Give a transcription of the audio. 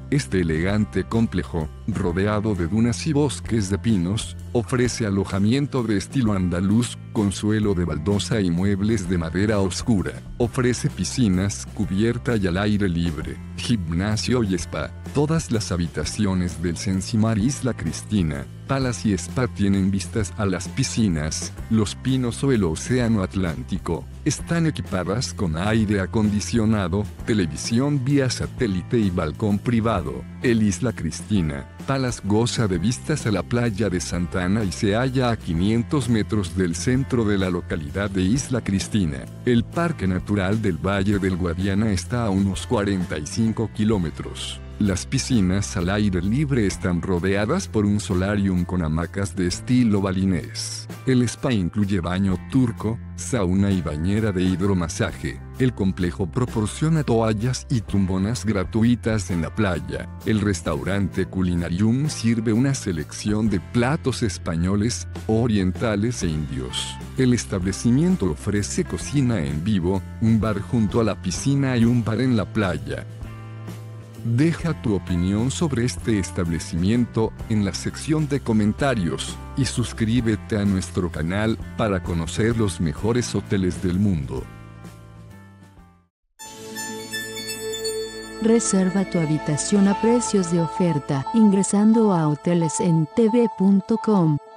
Este elegante complejo, rodeado de dunas y bosques de pinos, ofrece alojamiento de estilo andaluz, con suelo de baldosa y muebles de madera oscura. Ofrece piscinas, cubierta y al aire libre, gimnasio y spa. Todas las habitaciones del Sensimar Isla Cristina Palace y Spa tienen vistas a las piscinas, los pinos o el océano Atlántico. Están equipadas con aire acondicionado, televisión vía satélite y balcón privado. El Isla Cristina Palace goza de vistas a la playa de Santa Ana y se halla a 500 metros del centro de la localidad de Isla Cristina. El Parque Natural del Valle del Guadiana está a unos 45 kilómetros. Las piscinas al aire libre están rodeadas por un solarium con hamacas de estilo balinés. El spa incluye baño turco, sauna y bañera de hidromasaje. El complejo proporciona toallas y tumbonas gratuitas en la playa. El restaurante Culinarium sirve una selección de platos españoles, orientales e indios. El establecimiento ofrece cocina en vivo, un bar junto a la piscina y un bar en la playa. Deja tu opinión sobre este establecimiento en la sección de comentarios y suscríbete a nuestro canal para conocer los mejores hoteles del mundo. Reserva tu habitación a precios de oferta ingresando a hotelesentv.com.